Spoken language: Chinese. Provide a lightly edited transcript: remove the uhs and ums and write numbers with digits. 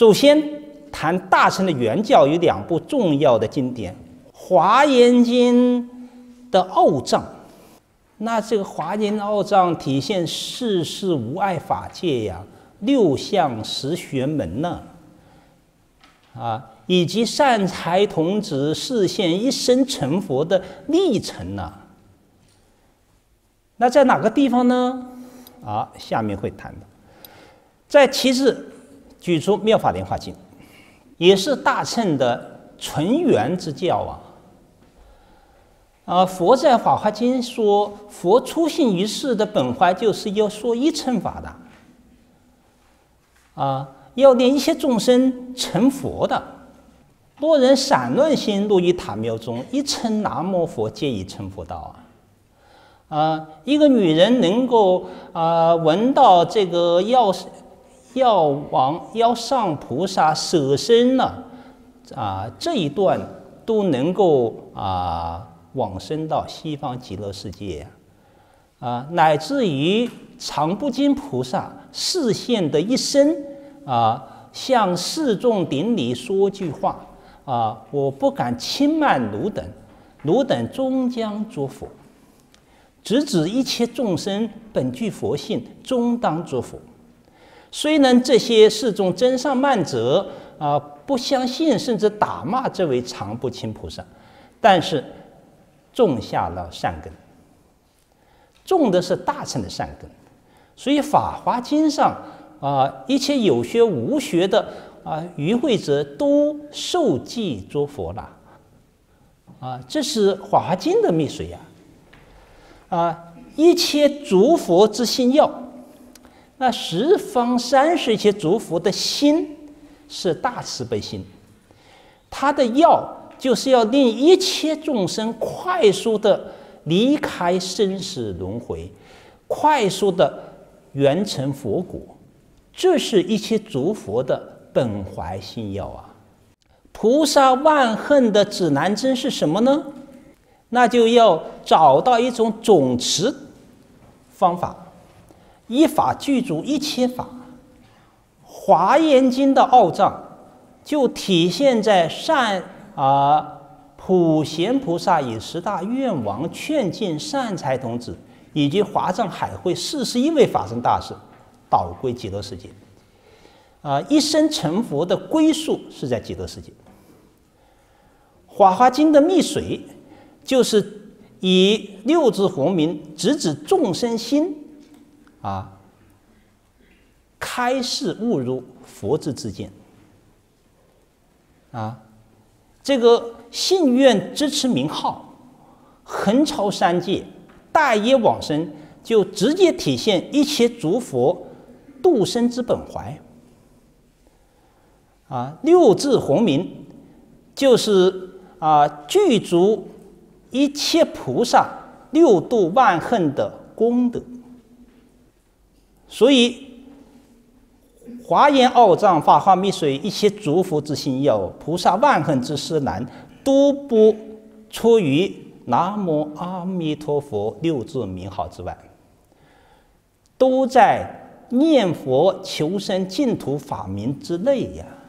首先谈大乘的原教有2部重要的经典，《华严经》的奥藏。那这个《华严奥藏》体现世事无碍法界呀，6相10学门呢，以及善财童子示现一生成佛的历程呢。那在哪个地方呢？下面会谈的。在其次举出《妙法莲华经》，也是大乘的纯元之教佛在《法华经》说，佛出现于世的本怀就是要说一乘法的，要令一切众生成佛的。若人散乱心入于塔庙中，一称南无佛，皆已成佛道一个女人能够闻到这个药上菩萨舍身了这一段，都能够往生到西方极乐世界乃至于常不净菩萨示现的一生向示众顶礼说句话我不敢轻慢汝等，汝等终将作佛。直指一切众生本具佛性，终当作佛。虽然这些示众真上慢者不相信，甚至打骂这位常不净菩萨，但是种下了善根，种的是大乘的善根。所以《法华经》上一切有学无学的与会者都受记作佛了这是《法华经》的密水一切诸佛之心要，那十方30切诸佛的心是大慈悲心，他的要就是要令一切众生快速的离开生死轮回，快速的圆成佛果，这是一切诸佛的本怀心要菩萨万恨的指南针是什么呢？那就要找到一种总持方法，依法具足一切法。华严经的奥藏就体现在普贤菩萨以10大愿王劝进善财童子以及华藏海会41位法身大士导归极乐世界一生成佛的归宿是在极乐世界。法华经的密水就是以6字佛名直指众生心开示悟入佛之知见这个信愿支持名号横超3界，大业往生，就直接体现一切诸佛度生之本怀6字洪名就是具足一切菩萨6度万恨的功德。所以华严奥藏法华密水一切诸佛之心要，菩萨万恨之事难，都不出于南无阿弥陀佛6字名号之外，都在念佛求生净土法名之内